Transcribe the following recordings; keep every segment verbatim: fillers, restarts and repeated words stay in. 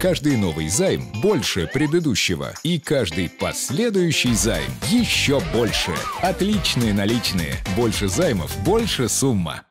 Каждый новый займ больше предыдущего. И каждый последующий займ еще больше. Отличные наличные. Больше займов, больше сумма.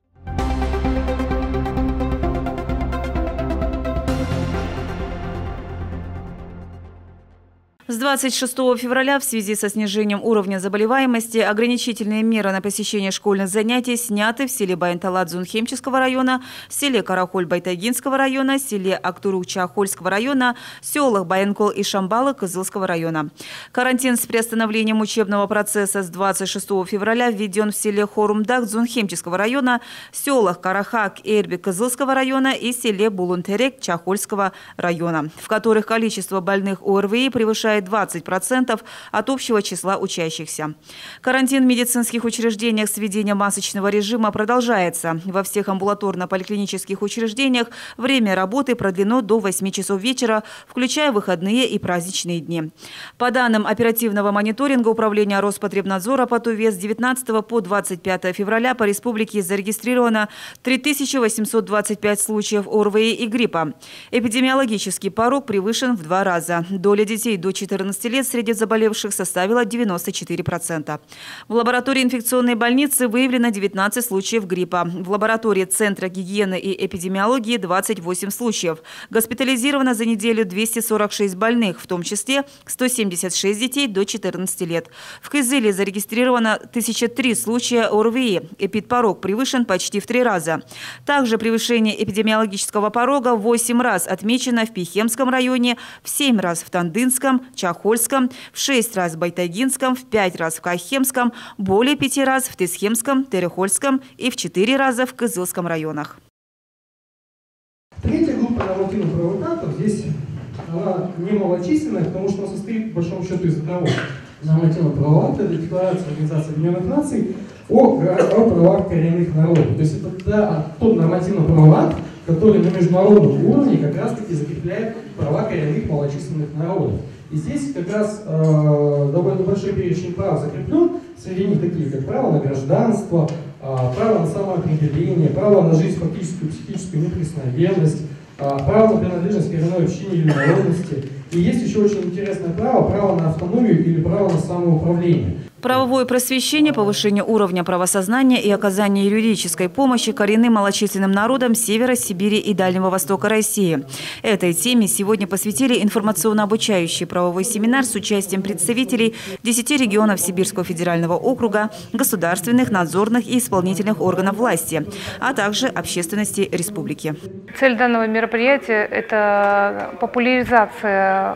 С двадцать шестого февраля в связи со снижением уровня заболеваемости ограничительные меры на посещение школьных занятий сняты в селе Байнталат Зунхемческого района, селе Карахоль Байтагинского района, селе Актурук Чахольского района, селах Баянкол и Шамбалы Кызылского района. Карантин с приостановлением учебного процесса с двадцать шестого февраля введен в селе Хорумдак Зунхемческого района, селах Карахак Эрби Кызылского района и селе Булунтерек Чахольского района, в которых количество больных ОРВИ превышает двадцать процентов от общего числа учащихся. Карантин в медицинских учреждениях с введением масочного режима продолжается. Во всех амбулаторно-поликлинических учреждениях время работы продлено до восьми часов вечера, включая выходные и праздничные дни. По данным оперативного мониторинга Управления Роспотребнадзора по Туве с девятнадцатого по двадцать пятое февраля по республике зарегистрировано три тысячи восемьсот двадцать пять случаев ОРВИ и гриппа. Эпидемиологический порог превышен в два раза. Доля детей до четырнадцати лет среди заболевших составила девяносто четыре процента. В лаборатории инфекционной больницы выявлено девятнадцать случаев гриппа. В лаборатории Центра гигиены и эпидемиологии двадцать восемь случаев. Госпитализировано за неделю двести сорок шесть больных, в том числе сто семьдесят шесть детей до четырнадцати лет. В Кызыле зарегистрировано тысяча три случая ОРВИ. Эпидпорог превышен почти в три раза. Также превышение эпидемиологического порога в восемь раз отмечено в Пихемском районе, в семь раз в Тандынском, Чахольском, в шесть раз в Байтагинском, в пять раз в Кахемском, более пяти раз в Тесхемском, Терехольском и в четыре раза в Кызылском районах. Третья группа нормативно-правовых актов здесь она немалочисленная, потому что она состоит, по большому счету, из одного нормативно-правового акта, это Декларация Организации Объединенных Наций о, о правах коренных народов. То есть это да, тот нормативно-правовой акт, который на международном уровне как раз-таки закрепляет права коренных малочисленных народов. И здесь как раз э, довольно большой перечень прав закреплен, среди них такие, как право на гражданство, э, право на самоопределение, право на жизнь, фактическую, психическую неприкосновенность, э, право на принадлежность к коренной общине или народности. И есть еще очень интересное право, право на автономию или право на самоуправление. Правовое просвещение, повышение уровня правосознания и оказание юридической помощи коренным малочисленным народам Севера, Сибири и Дальнего Востока России. Этой теме сегодня посвятили информационно-обучающий правовой семинар с участием представителей десяти регионов Сибирского федерального округа, государственных, надзорных и исполнительных органов власти, а также общественности республики. Цель данного мероприятия – это популяризация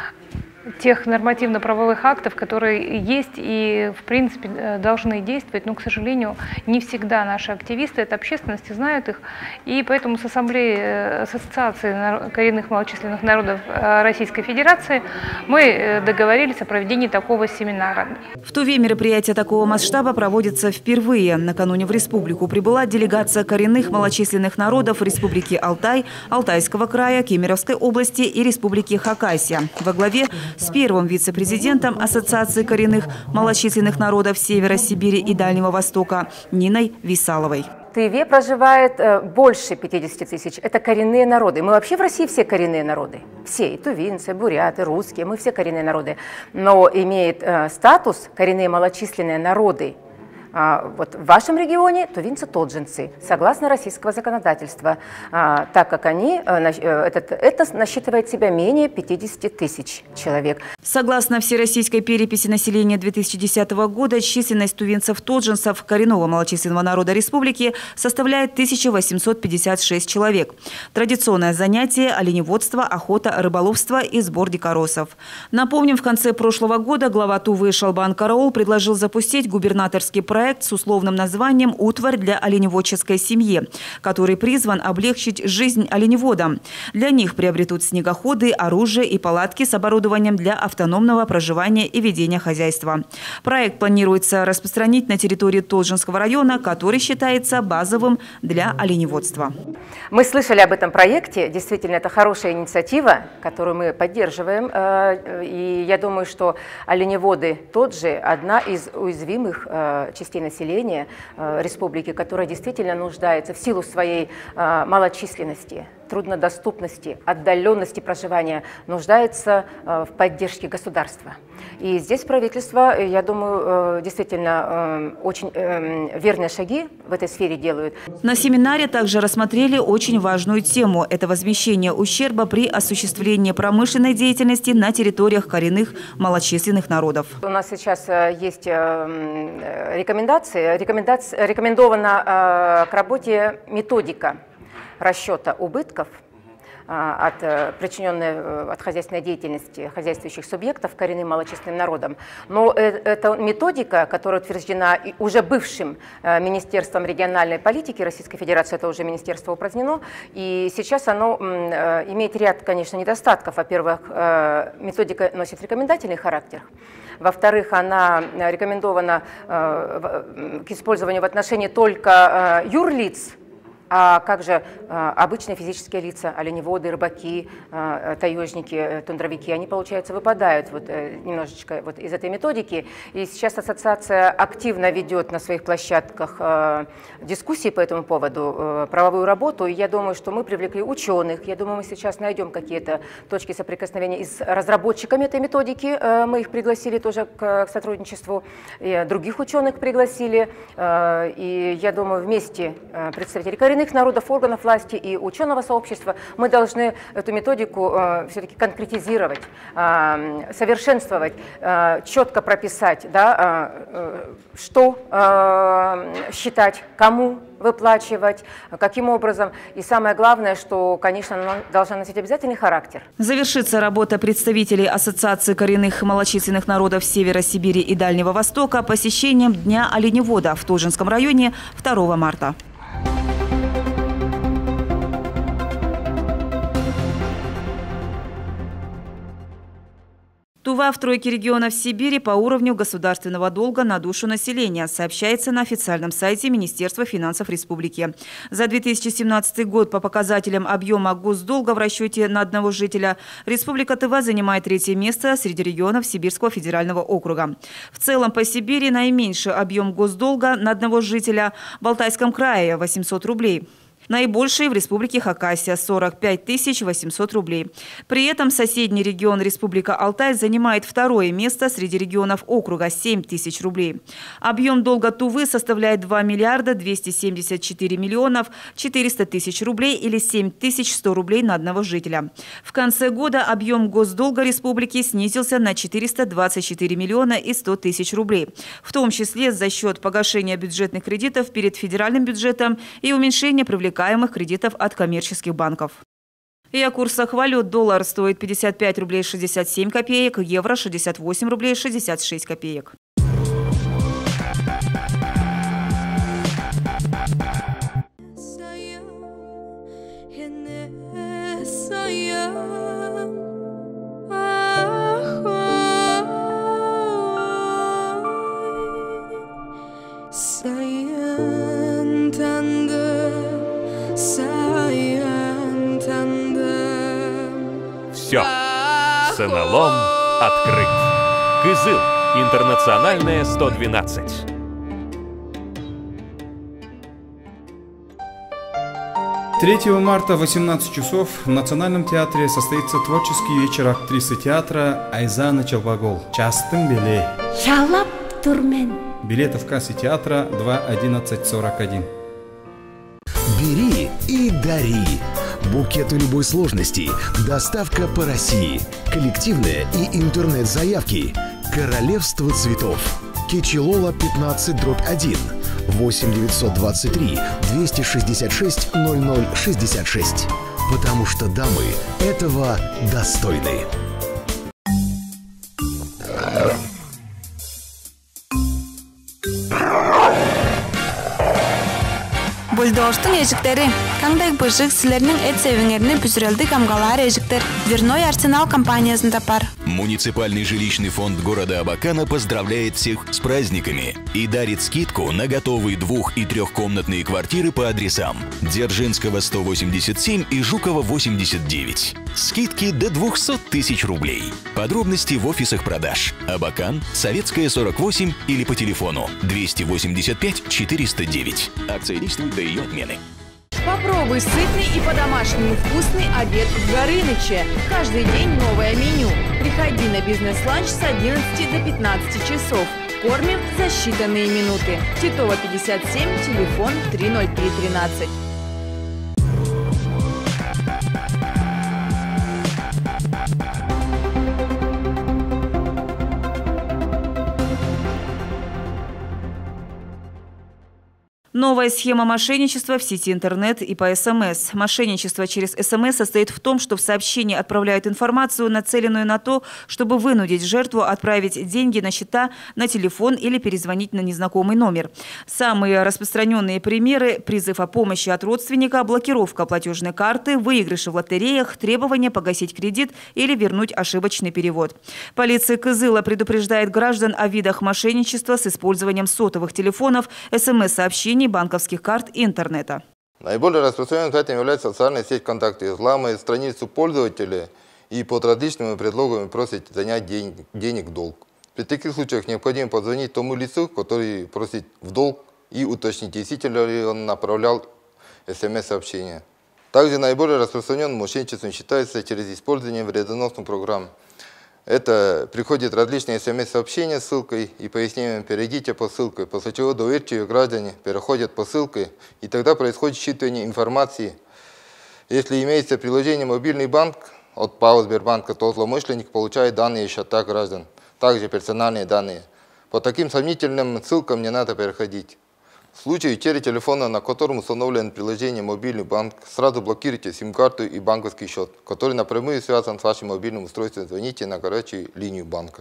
тех нормативно-правовых актов, которые есть и, в принципе, должны действовать, но, к сожалению, не всегда наши активисты, это общественности, знают их, и поэтому с Ассамблеей, с Ассоциацией коренных малочисленных народов Российской Федерации мы договорились о проведении такого семинара. В Туве мероприятие такого масштаба проводится впервые. Накануне в республику прибыла делегация коренных малочисленных народов Республики Алтай, Алтайского края, Кемеровской области и Республики Хакасия во главе с первым вице-президентом Ассоциации коренных малочисленных народов Севера, Сибири и Дальнего Востока Ниной Висаловой. В Тыве проживает больше пятидесяти тысяч. Это коренные народы. Мы вообще в России все коренные народы. Все. И тувинцы, буряты, русские. Мы все коренные народы. Но имеет статус коренные малочисленные народы. Вот в вашем регионе тувинцы-тоджинцы, согласно российского законодательства, так как они, это, это насчитывает себя менее пятидесяти тысяч человек. Согласно всероссийской переписи населения две тысячи десятого года, численность тувинцев-тоджинцев коренного малочисленного народа республики составляет тысячу восемьсот пятьдесят шесть человек. Традиционное занятие – оленеводство, охота, рыболовство и сбор дикоросов. Напомним, в конце прошлого года глава Тувы Шалбан Караул предложил запустить губернаторский проект с условным названием «Утварь для оленеводческой семьи», который призван облегчить жизнь оленеводам. Для них приобретут снегоходы, оружие и палатки с оборудованием для автономного проживания и ведения хозяйства. Проект планируется распространить на территории Толжинского района, который считается базовым для оленеводства. Мы слышали об этом проекте. Действительно, это хорошая инициатива, которую мы поддерживаем. И я думаю, что оленеводы тот же одна из уязвимых частей населения республики, которая действительно нуждается в силу своей малочисленности труднодоступности, отдаленности проживания нуждается в поддержке государства. И здесь правительство, я думаю, действительно очень верные шаги в этой сфере делают. На семинаре также рассмотрели очень важную тему – это возмещение ущерба при осуществлении промышленной деятельности на территориях коренных малочисленных народов. У нас сейчас есть рекомендации, рекомендация, рекомендована к работе методика расчета убытков от причиненной от хозяйственной деятельности хозяйствующих субъектов коренным малочисленным народам. Но эта методика, которая утверждена уже бывшим Министерством региональной политики Российской Федерации, это уже министерство упразднено, и сейчас оно имеет ряд, конечно, недостатков. Во-первых, методика носит рекомендательный характер. Во-вторых, она рекомендована к использованию в отношении только юрлиц. А как же а, обычные физические лица, оленеводы, рыбаки, а, таежники, тундровики, они, получается, выпадают вот, немножечко вот из этой методики. И сейчас ассоциация активно ведет на своих площадках а, дискуссии по этому поводу, а, правовую работу. И я думаю, что мы привлекли ученых. Я думаю, мы сейчас найдем какие-то точки соприкосновения и с разработчиками этой методики. А, мы их пригласили тоже к, к сотрудничеству. И других ученых пригласили. А, и я думаю, вместе представители коренных народов, органов власти и ученого сообщества мы должны эту методику э, все-таки конкретизировать, э, совершенствовать, э, четко прописать, да, э, что э, считать, кому выплачивать, каким образом. И самое главное, что, конечно, она должна носить обязательный характер. Завершится работа представителей Ассоциации коренных малочисленных народов Севера Сибири и Дальнего Востока посещением Дня оленевода в Тулжинском районе второго марта. Тува в тройке регионов Сибири по уровню государственного долга на душу населения, сообщается на официальном сайте Министерства финансов Республики. За две тысячи семнадцатый год по показателям объема госдолга в расчете на одного жителя Республика Тыва занимает третье место среди регионов Сибирского федерального округа. В целом по Сибири наименьший объем госдолга на одного жителя в Алтайском крае – восемьсот рублей. Наибольший в Республике Хакасия – сорок пять тысяч восемьсот рублей. При этом соседний регион Республика Алтай занимает второе место среди регионов округа – семь тысяч рублей. Объем долга Тувы составляет два миллиарда двести семьдесят четыре миллионов четыреста тысяч рублей или семь тысяч сто рублей на одного жителя. В конце года объем госдолга республики снизился на четыреста двадцать четыре миллиона и сто тысяч рублей, в том числе за счет погашения бюджетных кредитов перед федеральным бюджетом и уменьшения привлекательности кредитов от коммерческих банков. И о курсах валют: доллар стоит пятьдесят пять рублей шестьдесят семь копеек, евро шестьдесят восемь рублей шестьдесят шесть копеек. Все. Сыналом открыт. Кызыл. Интернациональная сто двенадцать. третьего марта в восемнадцать часов в Национальном театре состоится творческий вечер актрисы театра Айзаны Челбагол «Частым беле». Шалап турмен. Билеты в кассе театра два одиннадцать сорок один. Бери и дари. Букеты любой сложности. Доставка по России. Коллективные и интернет-заявки. Королевство цветов. Кичилола пятнадцать дробь один. восемь девятьсот двадцать три двести шестьдесят шесть ноль ноль шестьдесят шесть. Потому что дамы этого достойны. Бульдожтың ежіктері. Қандай бұжық сілерінің әт сәвіңеріне бүзірелді камгалар ежіктер. Дверной Арсенал компаниясын тапар. Муниципальный жилищный фонд города Абакана поздравляет всех с праздниками и дарит скидку на готовые двух- и трехкомнатные квартиры по адресам Дзержинского сто восемьдесят семь и Жукова восемьдесят девять. Скидки до двухсот тысяч рублей. Подробности в офисах продаж. Абакан, Советская сорок восемь или по телефону двести восемьдесят пять четыреста девять. Акция действует до ее отмены. Попробуй сытный и по-домашнему вкусный обед в Горыныче. Каждый день новое меню. Приходи на бизнес-ланч с одиннадцати до пятнадцати часов. Кормим за считанные минуты. Титова, пятьдесят семь, телефон три ноль три тринадцать. Новая схема мошенничества в сети интернет и по СМС. Мошенничество через СМС состоит в том, что в сообщении отправляют информацию, нацеленную на то, чтобы вынудить жертву отправить деньги на счета, на телефон или перезвонить на незнакомый номер. Самые распространенные примеры – призыв о помощи от родственника, блокировка платежной карты, выигрыши в лотереях, требование погасить кредит или вернуть ошибочный перевод. Полиция Кызыла предупреждает граждан о видах мошенничества с использованием сотовых телефонов, СМС-сообщений, банковских карт и интернета. Наиболее распространенным этим является социальная сеть ВКонтакте. Взламывает страницу пользователя и под различными предлогами просит занять день, денег в долг. При таких случаях необходимо позвонить тому лицу, который просит в долг, и уточнить, действительно ли он направлял СМС-сообщение. Также наиболее распространенным мошенничеством считается через использование вредоносных программ. Это приходят различные СМС-сообщения с ссылкой и пояснением «перейдите по ссылке», после чего доверчивые граждане переходят по ссылке, и тогда происходит считывание информации. Если имеется приложение «Мобильный банк» от ПАО Сбербанка, то злоумышленник получает данные счета граждан, также персональные данные. По таким сомнительным ссылкам не надо переходить. В случае утери телефона, на котором установлено приложение «Мобильный банк», сразу блокируйте сим-карту и банковский счет, который напрямую связан с вашим мобильным устройством. Звоните на горячую линию банка.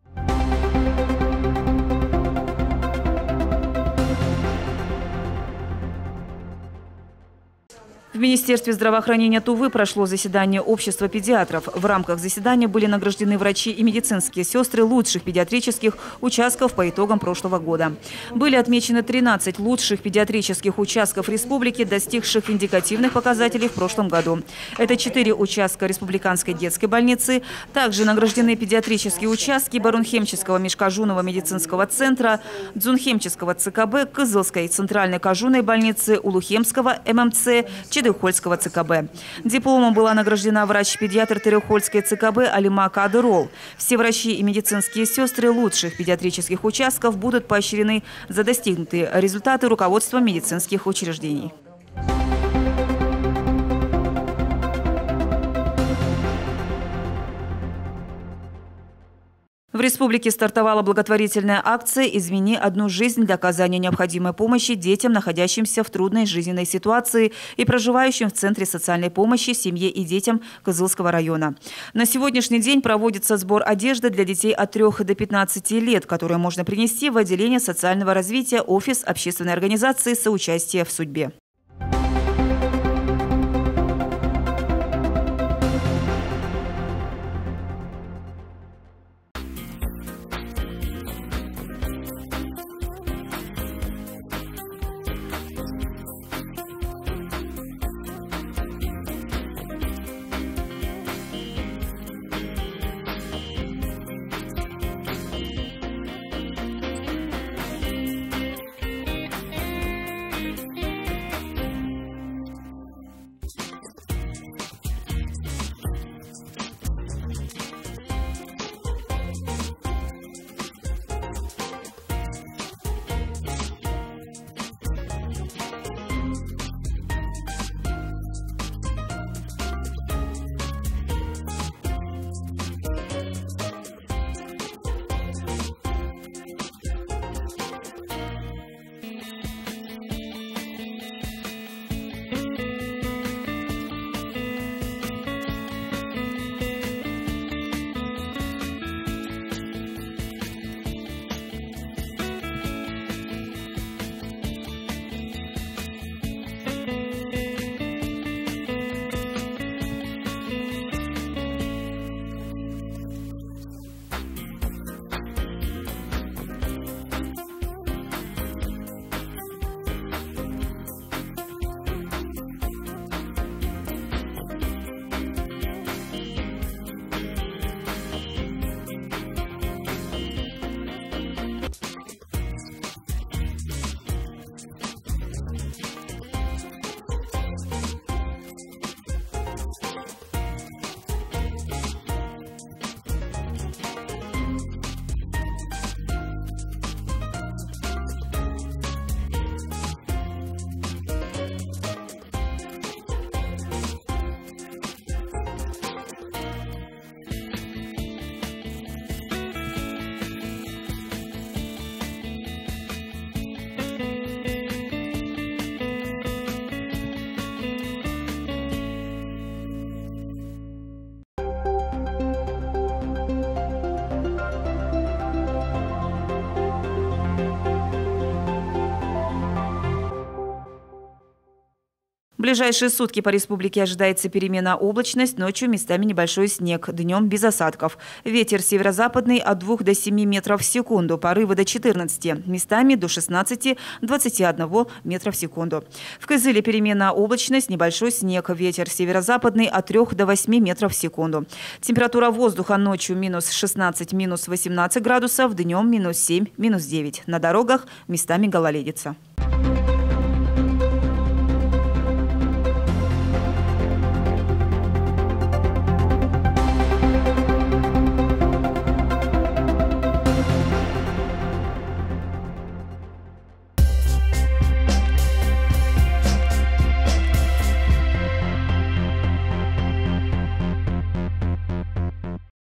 В Министерстве здравоохранения Тувы прошло заседание общества педиатров. В рамках заседания были награждены врачи и медицинские сестры лучших педиатрических участков по итогам прошлого года. Были отмечены тринадцать лучших педиатрических участков республики, достигших индикативных показателей в прошлом году. Это четыре участка республиканской детской больницы. Также награждены педиатрические участки Барунхемческого межкожунного медицинского центра, Дзунхемческого ЦКБ, Кызылской центральной кожунной больницы, Улухемского ММЦ, Чедыхольского ЦКБ. Дипломом была награждена врач-педиатр Терехольской ЦКБ Алима Кадырол. Все врачи и медицинские сестры лучших педиатрических участков будут поощрены за достигнутые результаты руководством медицинских учреждений. В республике стартовала благотворительная акция «Измени одну жизнь» для оказания необходимой помощи детям, находящимся в трудной жизненной ситуации и проживающим в Центре социальной помощи семье и детям Кызылского района. На сегодняшний день проводится сбор одежды для детей от трёх до пятнадцати лет, которую можно принести в отделение социального развития офис общественной организации «Соучастие в судьбе». В ближайшие сутки по республике ожидается переменная облачность, ночью местами небольшой снег, днем без осадков. Ветер северо-западный от двух до семи метров в секунду, порывы до четырнадцати, местами до шестнадцати — двадцати одного метра в секунду. В Кызыле переменная облачность, небольшой снег, ветер северо-западный от трёх до восьми метров в секунду. Температура воздуха ночью минус шестнадцать, минус восемнадцать градусов, днем минус семь, минус девять. На дорогах местами гололедица.